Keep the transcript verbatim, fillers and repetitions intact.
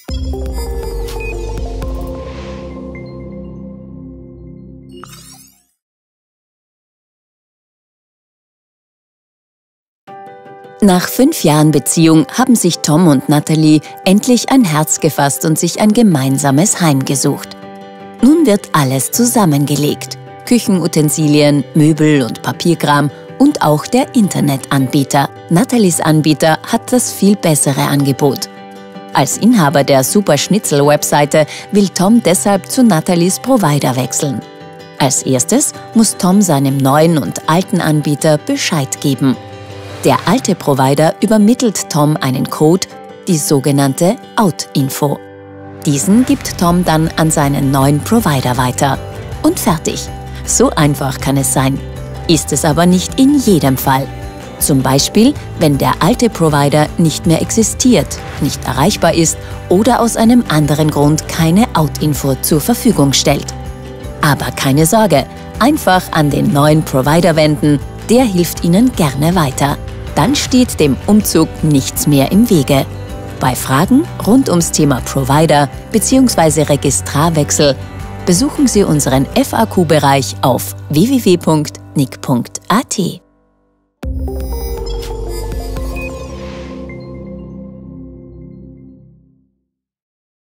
Nach fünf Jahren Beziehung haben sich Tom und Natalie endlich ein Herz gefasst und sich ein gemeinsames Heim gesucht. Nun wird alles zusammengelegt: Küchenutensilien, Möbel und Papierkram und auch der Internetanbieter. Nathalies Anbieter hat das viel bessere Angebot. Als Inhaber der Super-Schnitzel-Webseite will Tom deshalb zu Nathalies Provider wechseln. Als erstes muss Tom seinem neuen und alten Anbieter Bescheid geben. Der alte Provider übermittelt Tom einen Code, die sogenannte Out-Info. Diesen gibt Tom dann an seinen neuen Provider weiter. Und fertig. So einfach kann es sein. Ist es aber nicht in jedem Fall. Zum Beispiel, wenn der alte Provider nicht mehr existiert, nicht erreichbar ist oder aus einem anderen Grund keine Out-Info zur Verfügung stellt. Aber keine Sorge, einfach an den neuen Provider wenden, der hilft Ihnen gerne weiter. Dann steht dem Umzug nichts mehr im Wege. Bei Fragen rund ums Thema Provider bzw. Registrarwechsel besuchen Sie unseren F A Q-Bereich auf w w w punkt nick punkt a t.